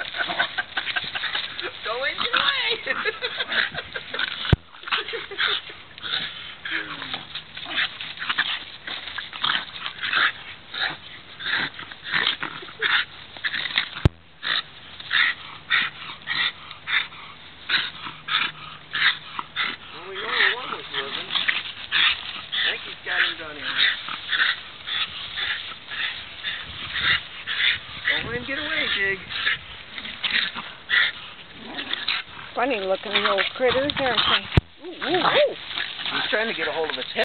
Go in, get away! Well, we know one was living. I think he's got him done in. Go in, get away, Jig. Funny looking little critters, aren't they? Ooh, ooh, ooh. He's trying to get a hold of its head.